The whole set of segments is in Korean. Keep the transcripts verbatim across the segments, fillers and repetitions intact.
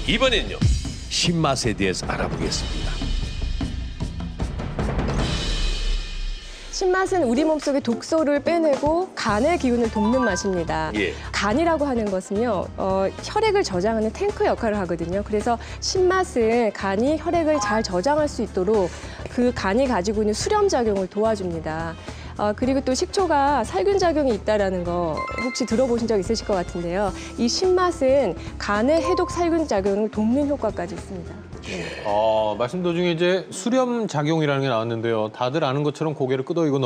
이번엔요, 신맛에 대해서 알아보겠습니다. 신맛은 우리 몸속의 독소를 빼내고 간의 기운을 돕는 맛입니다. 예. 간이라고 하는 것은요, 어, 혈액을 저장하는 탱크 역할을 하거든요. 그래서 신맛은 간이 혈액을 잘 저장할 수 있도록 그 간이 가지고 있는 수렴작용을 도와줍니다. 어, 그리고 또 식초가 살균작용이 있다는 거 혹시 들어보신 적 있으실 것 같은데요. 이 신맛은 간의 해독 살균작용을 돕는 효과까지 있습니다. 네. 어, 말씀 도중에 이제 수렴작용이라는 게 나왔는데요. 다들 아는 것처럼 고개를 끄덕이고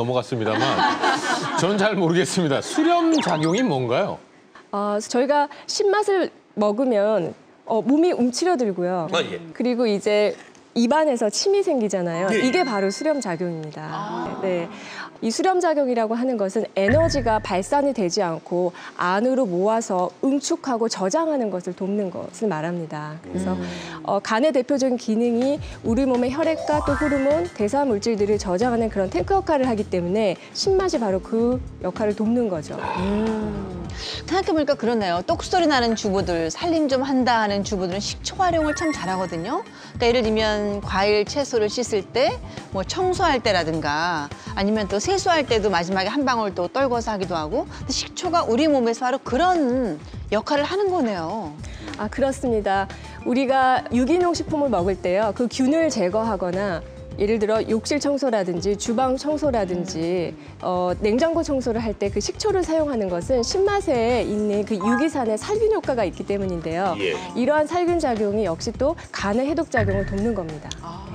넘어갔습니다만 전 잘 모르겠습니다. 수렴작용이 뭔가요? 어, 저희가 신맛을 먹으면 어, 몸이 움츠려들고요. 아, 예. 그리고 이제 입안에서 침이 생기잖아요. 예. 이게 바로 수렴작용입니다. 아. 네. 이 수렴작용이라고 하는 것은 에너지가 발산이 되지 않고 안으로 모아서 응축하고 저장하는 것을 돕는 것을 말합니다. 그래서 음. 어, 간의 대표적인 기능이 우리 몸의 혈액과 또 호르몬, 대사 물질들을 저장하는 그런 탱크 역할을 하기 때문에 신맛이 바로 그 역할을 돕는 거죠. 음. 생각해보니까 그러네요. 똑소리 나는 주부들, 살림 좀 한다 하는 주부들은 식초 활용을 참 잘하거든요. 그러니까 예를 들면 과일, 채소를 씻을 때, 뭐 청소할 때라든가 아니면 또 세수할 때도 마지막에 한 방울 또 떨궈서 하기도 하고, 근데 식초가 우리 몸에서 바로 그런 역할을 하는 거네요. 아, 그렇습니다. 우리가 유기농 식품을 먹을 때요, 그 균을 제거하거나 예를 들어 욕실 청소라든지 주방 청소라든지 어, 냉장고 청소를 할 때 그 식초를 사용하는 것은 신맛에 있는 그 유기산의 살균 효과가 있기 때문인데요. 예. 이러한 살균 작용이 역시 또 간의 해독 작용을 돕는 겁니다. 아.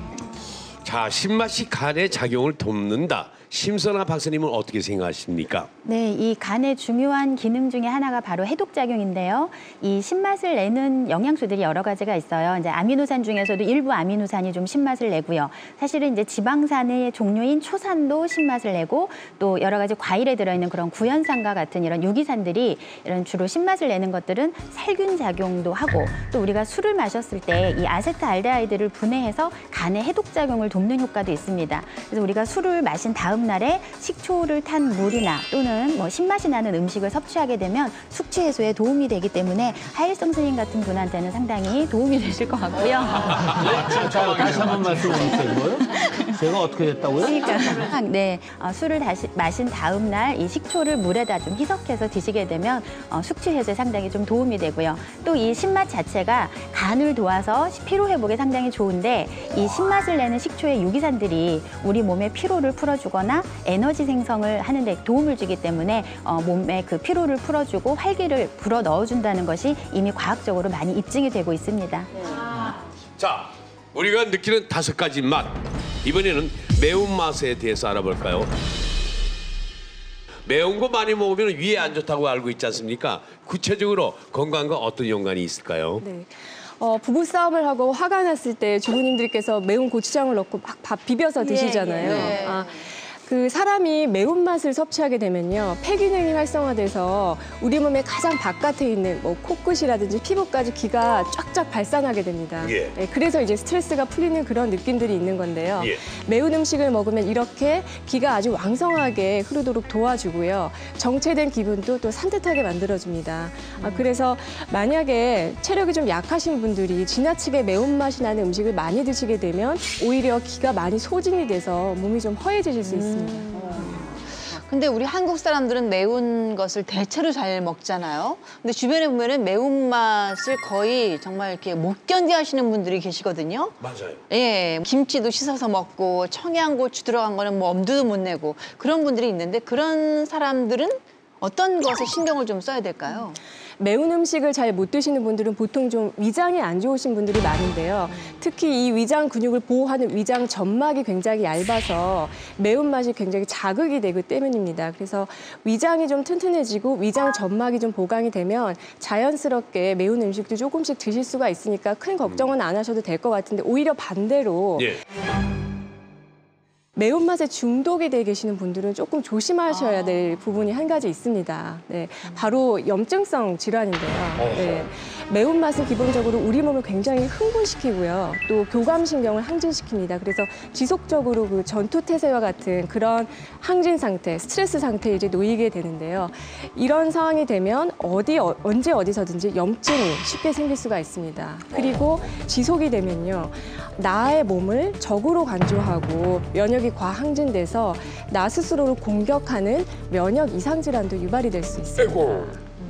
자, 신맛이 간의 작용을 돕는다. 심선아 박사님은 어떻게 생각하십니까? 네, 이 간의 중요한 기능 중에 하나가 바로 해독작용인데요. 이 신맛을 내는 영양소들이 여러 가지가 있어요. 이제 아미노산 중에서도 일부 아미노산이 좀 신맛을 내고요. 사실은 이제 지방산의 종류인 초산도 신맛을 내고, 또 여러 가지 과일에 들어있는 그런 구연산과 같은 이런 유기산들이 이런 주로 신맛을 내는 것들은 살균 작용도 하고, 또 우리가 술을 마셨을 때 이 아세트알데하이드를 분해해서 간의 해독작용을 돕는 효과도 있습니다. 그래서 우리가 술을 마신 다음 날에 식초를 탄 물이나 또는 뭐 신맛이 나는 음식을 섭취하게 되면 숙취 해소에 도움이 되기 때문에 하일성 스님 같은 분한테는 상당히 도움이 되실 것 같고요. 자, 다시 한 번 말씀해 주세요. 뭐요? 제가 어떻게 됐다고요? 그러니까 네, 어, 술을 다시 마신 다음 날 이 식초를 물에다 좀 희석해서 드시게 되면 어, 숙취 해소에 상당히 좀 도움이 되고요. 또 이 신맛 자체가 간을 도와서 피로 회복에 상당히 좋은데, 이 신맛을 내는 식초의 유기산들이 우리 몸의 피로를 풀어주거나 에너지 생성을 하는 데 도움을 주기 때문에 어, 몸의 그 피로를 풀어주고 활기를 불어 넣어준다는 것이 이미 과학적으로 많이 입증이 되고 있습니다. 자, 우리가 느끼는 다섯 가지 맛. 이번에는 매운맛에 대해서 알아볼까요? 매운 거 많이 먹으면 위에 안 좋다고 알고 있지 않습니까? 구체적으로 건강과 어떤 연관이 있을까요? 네. 어, 부부싸움을 하고 화가 났을 때 주부님들께서 매운 고추장을 넣고 막 밥 비벼서 드시잖아요. 예, 예. 아, 그 사람이 매운맛을 섭취하게 되면요, 폐 기능이 활성화돼서 우리 몸의 가장 바깥에 있는 뭐 코끝이라든지 피부까지 기가 쫙쫙 발산하게 됩니다. 예. 네, 그래서 이제 스트레스가 풀리는 그런 느낌들이 있는 건데요. 예. 매운 음식을 먹으면 이렇게 기가 아주 왕성하게 흐르도록 도와주고요. 정체된 기분도 또 산뜻하게 만들어줍니다. 음. 아, 그래서 만약에 체력이 좀 약하신 분들이 지나치게 매운맛이 나는 음식을 많이 드시게 되면 오히려 기가 많이 소진이 돼서 몸이 좀 허해지실 수 있습니다. 근데 우리 한국 사람들은 매운 것을 대체로 잘 먹잖아요. 근데 주변에 보면은 매운맛을 거의 정말 이렇게 못 견디 하시는 분들이 계시거든요. 맞아요. 예, 김치도 씻어서 먹고 청양고추 들어간 거는 뭐 엄두도 못 내고 그런 분들이 있는데, 그런 사람들은 어떤 것에 신경을 좀 써야 될까요? 매운 음식을 잘 못 드시는 분들은 보통 좀 위장이 안 좋으신 분들이 많은데요. 특히 이 위장 근육을 보호하는 위장 점막이 굉장히 얇아서 매운맛이 굉장히 자극이 되기 때문입니다. 그래서 위장이 좀 튼튼해지고 위장 점막이 좀 보강이 되면 자연스럽게 매운 음식도 조금씩 드실 수가 있으니까 큰 걱정은 안 하셔도 될 것 같은데, 오히려 반대로 예. 매운맛에 중독이 돼 계시는 분들은 조금 조심하셔야 될 부분이 한 가지 있습니다. 네, 바로 염증성 질환인데요. 네, 매운맛은 기본적으로 우리 몸을 굉장히 흥분시키고요. 또 교감신경을 항진시킵니다. 그래서 지속적으로 그 전투태세와 같은 그런 항진 상태, 스트레스 상태에 이제 놓이게 되는데요. 이런 상황이 되면 어디, 어, 언제 어디서든지 염증이 쉽게 생길 수가 있습니다. 그리고 지속이 되면요. 나의 몸을 적으로 간주하고 면역이 과항진돼서 나 스스로를 공격하는 면역 이상 질환도 유발이 될 수 있습니다. 아이고.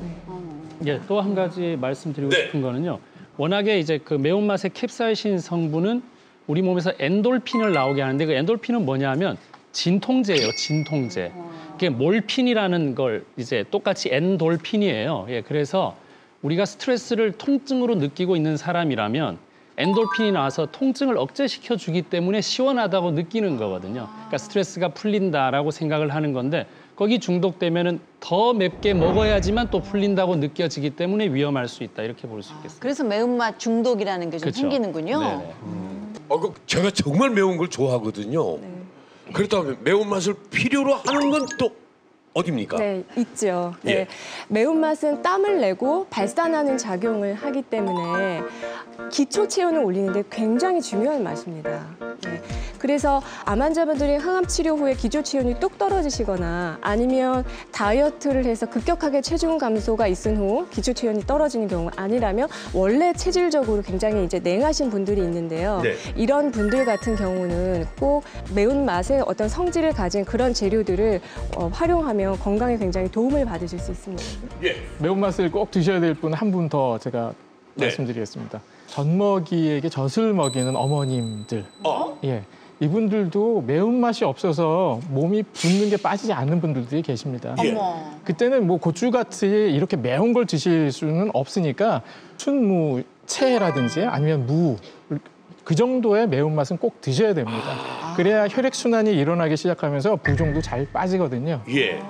예, 또 한 가지 말씀드리고 네. 싶은 거는요. 워낙에 이제 그 매운맛의 캡사이신 성분은 우리 몸에서 엔돌핀을 나오게 하는데 그 엔돌핀은 뭐냐면 진통제예요, 진통제. 그게 몰핀이라는 걸 이제 똑같이 엔돌핀이에요. 예, 그래서 우리가 스트레스를 통증으로 느끼고 있는 사람이라면 엔돌핀이 나와서 통증을 억제시켜 주기 때문에 시원하다고 느끼는 거거든요. 그러니까 스트레스가 풀린다라고 생각을 하는 건데 거기 중독되면은 더 맵게 먹어야지만 또 풀린다고 느껴지기 때문에 위험할 수 있다 이렇게 볼 수 있겠습니다. 그래서 매운맛 중독이라는 게 좀 그렇죠. 생기는군요. 네네. 어, 그 제가 정말 매운 걸 좋아하거든요. 그렇다면 매운맛을 필요로 하는 건 또 어딥니까? 네, 있죠. 네. 예. 매운맛은 땀을 내고 발산하는 작용을 하기 때문에 기초 체온을 올리는데 굉장히 중요한 맛입니다. 네. 그래서 암 환자분들이 항암 치료 후에 기초 체온이 뚝 떨어지시거나 아니면 다이어트를 해서 급격하게 체중 감소가 있은 후 기초 체온이 떨어지는 경우 아니라면 원래 체질적으로 굉장히 이제 냉하신 분들이 있는데요. 네. 이런 분들 같은 경우는 꼭 매운맛의 어떤 성질을 가진 그런 재료들을 어, 활용하면 건강에 굉장히 도움을 받으실 수 있습니다. 예. 매운맛을 꼭 드셔야 될 분 한 분 더 제가 네. 말씀드리겠습니다. 젖먹이에게 젖을 먹이는 어머님들. 어. 예. 이분들도 매운맛이 없어서 몸이 붓는 게 빠지지 않는 분들이 계십니다. 예. 어머. 그때는 뭐 고추같이 이렇게 매운 걸 드실 수는 없으니까 순무, 채라든지 아니면 무, 그 정도의 매운맛은 꼭 드셔야 됩니다. 그래야 혈액순환이 일어나기 시작하면서 부종도 잘 빠지거든요. 예.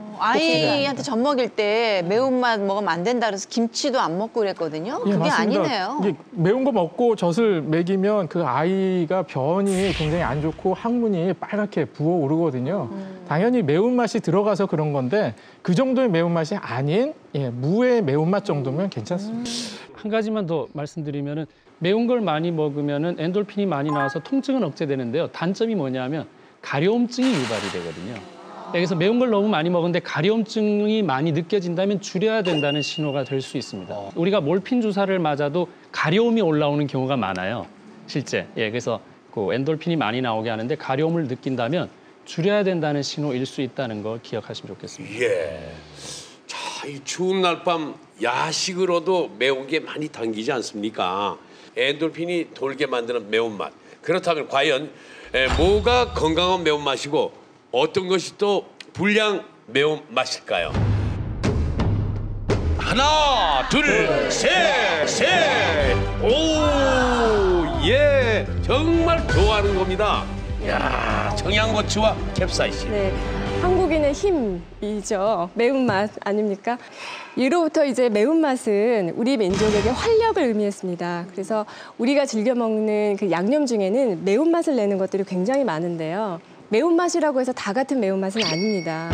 아이한테 젖 먹일 때 매운맛 먹으면 안 된다 그래서 김치도 안 먹고 그랬거든요. 예, 그게 맞습니다. 아니네요. 이게 매운 거 먹고 젖을 먹이면 그 아이가 변이 굉장히 안 좋고 항문이 빨갛게 부어오르거든요. 음. 당연히 매운맛이 들어가서 그런 건데 그 정도의 매운맛이 아닌 예, 무의 매운맛 정도면 괜찮습니다. 한 가지만 더 말씀드리면은 매운 걸 많이 먹으면은 엔돌핀이 많이 나와서 통증은 억제되는데요. 단점이 뭐냐면 가려움증이 유발이 되거든요. 그래서 매운 걸 너무 많이 먹는데 가려움증이 많이 느껴진다면 줄여야 된다는 신호가 될 수 있습니다. 우리가 몰핀 주사를 맞아도 가려움이 올라오는 경우가 많아요. 실제. 예, 그래서 그 엔돌핀이 많이 나오게 하는데 가려움을 느낀다면 줄여야 된다는 신호일 수 있다는 걸 기억하시면 좋겠습니다. 예. 자, 이 추운 날 밤 야식으로도 매운 게 많이 당기지 않습니까? 엔돌핀이 돌게 만드는 매운맛. 그렇다면 과연 에, 뭐가 건강한 매운맛이고 어떤 것이 또 불량 매운맛일까요? 하나, 둘, 셋, 셋. 오, 예. 정말 좋아하는 겁니다. 야, 청양고추와 캡사이신. 네, 한국인의 힘이죠. 매운맛 아닙니까? 예로부터 이제 매운맛은 우리 민족에게 활력을 의미했습니다. 그래서 우리가 즐겨 먹는 그 양념 중에는 매운맛을 내는 것들이 굉장히 많은데요. 매운맛이라고 해서 다 같은 매운맛은 아닙니다.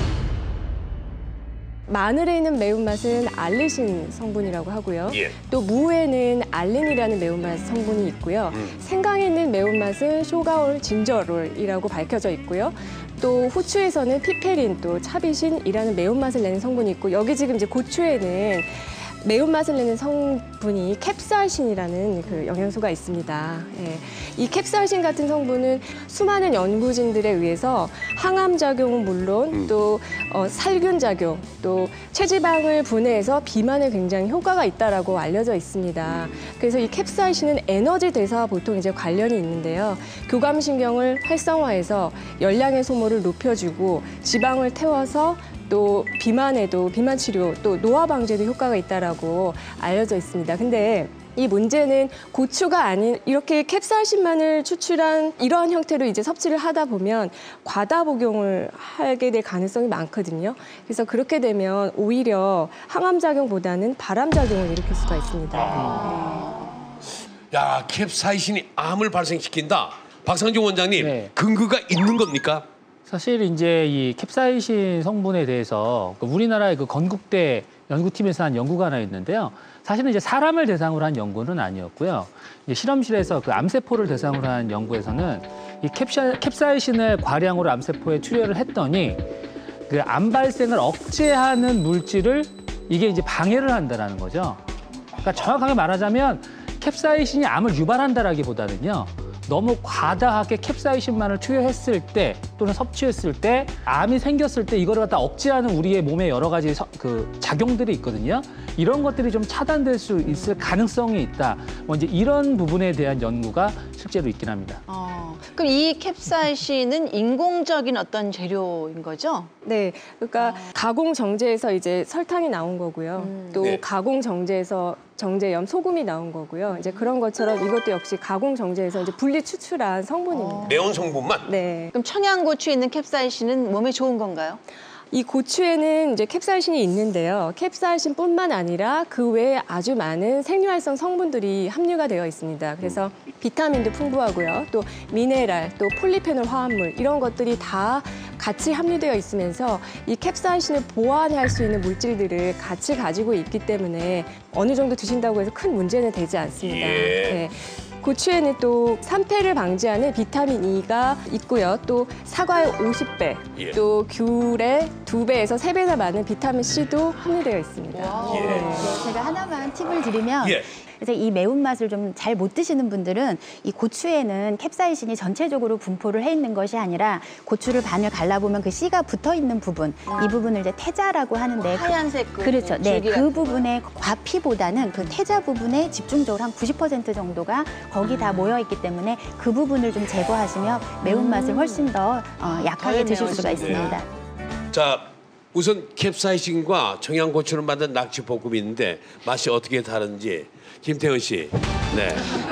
마늘에 있는 매운맛은 알리신 성분이라고 하고요. 예. 또 무에는 알린이라는 매운맛 성분이 있고요. 생강에 있는 매운맛은 쇼가올, 진저롤이라고 밝혀져 있고요. 또 후추에서는 피페린, 또 차비신이라는 매운맛을 내는 성분이 있고 여기 지금 이제 고추에는 매운맛을 내는 성분이 캡사이신이라는 그 영양소가 있습니다. 예. 이 캡사이신 같은 성분은 수많은 연구진들에 의해서 항암 작용은 물론 또 어, 살균 작용, 또 체지방을 분해해서 비만에 굉장히 효과가 있다라고 알려져 있습니다. 그래서 이 캡사이신은 에너지 대사와 보통 이제 관련이 있는데요. 교감신경을 활성화해서 열량의 소모를 높여주고 지방을 태워서 또 비만에도 비만 치료 또 노화 방지에도 효과가 있다라고 알려져 있습니다. 근데 이 문제는 고추가 아닌 이렇게 캡사이신만을 추출한 이러한 형태로 이제 섭취를 하다 보면 과다 복용을 하게 될 가능성이 많거든요. 그래서 그렇게 되면 오히려 항암 작용보다는 발암 작용을 일으킬 수가 있습니다. 야, 캡사이신이 암을 발생시킨다. 박상중 원장님, 네. 근거가 있는 겁니까? 사실 이제 이 캡사이신 성분에 대해서 그 우리나라의 그 건국대 연구팀에서 한 연구가 하나 있는데요. 사실은 이제 사람을 대상으로 한 연구는 아니었고요. 이제 실험실에서 그 암세포를 대상으로 한 연구에서는 이 캡사, 캡사이신을 과량으로 암세포에 투여를 했더니 그 암 발생을 억제하는 물질을 이게 이제 방해를 한다라는 거죠. 그러니까 정확하게 말하자면 캡사이신이 암을 유발한다라기보다는요. 너무 과다하게 캡사이신만을 투여했을 때 또는 섭취했을 때 암이 생겼을 때 이거를 갖다 억제하는 우리의 몸에 여러 가지 서, 그 작용들이 있거든요. 이런 것들이 좀 차단될 수 있을 가능성이 있다. 뭐 이제 이런 부분에 대한 연구가 실제로 있긴 합니다. 어, 그럼 이 캡사이신은 인공적인 어떤 재료인 거죠? 네, 그러니까 가공 정제에서 이제 설탕이 나온 거고요. 음. 또 네. 가공 정제에서 정제염 소금이 나온 거고요. 이제 그런 것처럼 이것도 역시 가공 정제에서 이제 분리 추출한 성분입니다. 매운 성분만. 네. 그럼 청양고추에 있는 캡사이신은 몸에 좋은 건가요? 이 고추에는 이제 캡사이신이 있는데요. 캡사이신뿐만 아니라 그 외에 아주 많은 생리활성 성분들이 함유가 되어 있습니다. 그래서 비타민도 풍부하고요. 또 미네랄, 또 폴리페놀 화합물 이런 것들이 다 같이 함유되어 있으면서 이 캡사이신을 보완할 수 있는 물질들을 같이 가지고 있기 때문에 어느 정도 드신다고 해서 큰 문제는 되지 않습니다. 예. 네. 고추에는 또 산패를 방지하는 비타민 E가 있고요. 또 사과의 오십 배, 예. 또 귤의 두 배에서 세 배나 많은 비타민 C도 함유되어 있습니다. 예. 네, 제가 하나만 팁을 드리면 예. 그래서 이 매운맛을 좀 잘 못 드시는 분들은 이 고추에는 캡사이신이 전체적으로 분포를 해 있는 것이 아니라 고추를 반을 갈라보면 그 씨가 붙어 있는 부분, 이 부분을 이제 태자라고 하는데 하얀색 그 그렇죠. 네, 줄기 그 같은 부분의 과피보다는 그 태자 부분에 집중적으로 한 구십 퍼센트 정도가 거기 다 모여 있기 때문에 그 부분을 좀 제거하시면 매운맛을 훨씬 더 어, 약하게 덜 드실 수가 매워지네. 있습니다. 자, 우선 캡사이신과 청양고추로 만든 낙지볶음이 있는데 맛이 어떻게 다른지 김태현 씨. 네.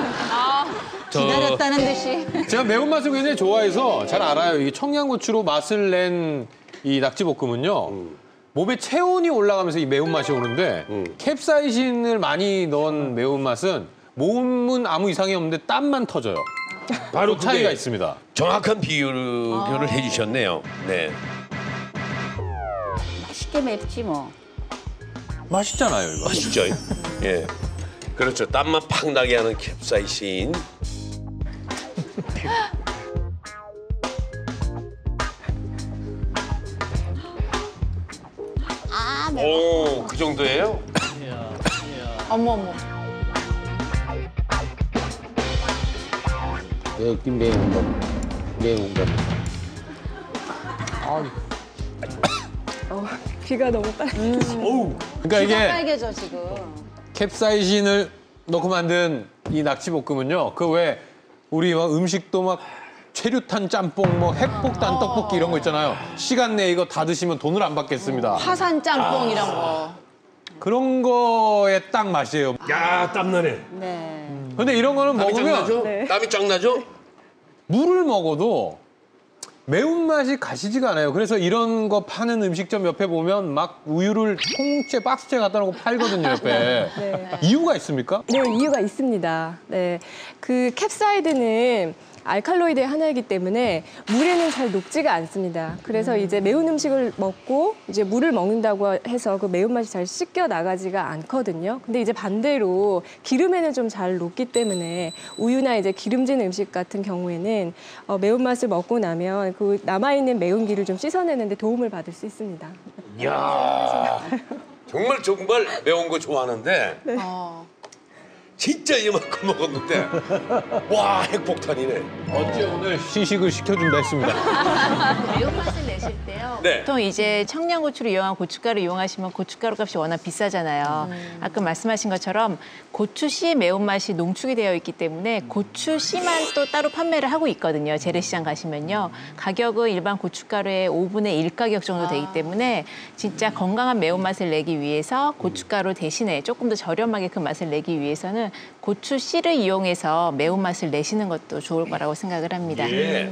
저- 기다렸다는 듯이. 제가 매운맛을 굉장히 좋아해서 잘 알아요. 이 청양고추로 맛을 낸 이 낙지볶음은요. 몸에 체온이 올라가면서 이 매운맛이 오는데 음. 캡사이신을 많이 넣은 매운맛은 몸은 아무 이상이 없는데 땀만 터져요. 바로 그 차이가 그게 있습니다. 정확한 비교를 해주셨네요. 네. 맛있게 맵지 뭐. 맛있잖아요, 이거. 맛있죠? 예. 그렇죠. 땀만 팍 나게 하는 캡사이신. 아, 오, 그 정도예요? 어머 어머. 여기 매운 거, 매운 거. 어, 귀가 너무 빨. 그러니까 이게 빨개져 지금. 캡사이신을 넣고 만든 이 낙지볶음은요. 그 왜 우리 막 음식도 막 최루탄 짬뽕, 뭐 핵폭탄 떡볶이 이런 거 있잖아요. 시간 내에 이거 다 드시면 돈을 안 받겠습니다. 화산 짬뽕 이런 거. 그런 거에 딱 맛이에요. 야, 땀나네. 네. 근데 이런 거는 땀이 쫙 먹으면 나죠? 네. 땀이 쫙 나죠? 물을 먹어도 매운맛이 가시지가 않아요. 그래서 이런 거 파는 음식점 옆에 보면 막 우유를 통째 박스째 갖다 놓고 팔거든요, 옆에. 네. 이유가 있습니까? 네, 이유가 있습니다. 네, 그 캡사이드는 알칼로이드의 하나이기 때문에 물에는 잘 녹지가 않습니다. 그래서 이제 매운 음식을 먹고 이제 물을 먹는다고 해서 그 매운맛이 잘 씻겨 나가지가 않거든요. 근데 이제 반대로 기름에는 좀 잘 녹기 때문에 우유나 이제 기름진 음식 같은 경우에는 어, 매운맛을 먹고 나면 그 남아있는 매운기를 좀 씻어내는데 도움을 받을 수 있습니다. 이야, 정말 정말 매운 거 좋아하는데 어. 진짜 이만큼 먹었는데 와, 핵폭탄이네. 어째 오늘 시식을 시켜준다 했습니다. 매운맛을 내실 때요. 네. 보통 이제 청양고추를 이용한 고춧가루 이용하시면 고춧가루 값이 워낙 비싸잖아요. 아까 말씀하신 것처럼 고추 씨의 매운맛이 농축이 되어 있기 때문에 고추 씨만 또 따로 판매를 하고 있거든요. 재래시장 가시면요. 가격은 일반 고춧가루의 오분의 일 가격 정도 되기 때문에 진짜 건강한 매운맛을 내기 위해서 고춧가루 대신에 조금 더 저렴하게 그 맛을 내기 위해서는 고추 씨를 이용해서 매운맛을 내시는 것도 좋을 거라고 생각을 합니다. 예.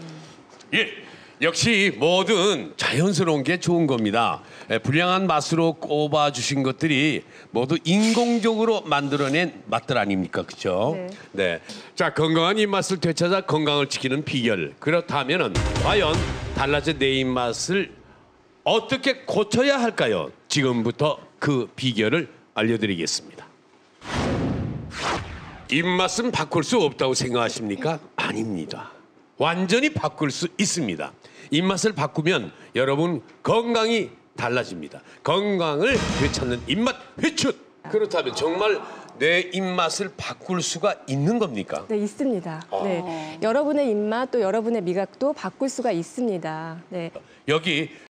예. 역시 뭐든 자연스러운 게 좋은 겁니다. 예, 불량한 맛으로 꼽아주신 것들이 모두 인공적으로 만들어낸 맛들 아닙니까? 그렇죠? 네. 네. 자, 건강한 입맛을 되찾아 건강을 지키는 비결. 그렇다면은 과연 달라진 내 입맛을 어떻게 고쳐야 할까요? 지금부터 그 비결을 알려드리겠습니다. 입맛은 바꿀 수 없다고 생각하십니까? 아닙니다. 완전히 바꿀 수 있습니다. 입맛을 바꾸면 여러분 건강이 달라집니다. 건강을 되찾는 입맛 회춘. 그렇다면 정말 내 입맛을 바꿀 수가 있는 겁니까? 네, 있습니다. 네. 여러분의 입맛 또 여러분의 미각도 바꿀 수가 있습니다. 네. 여기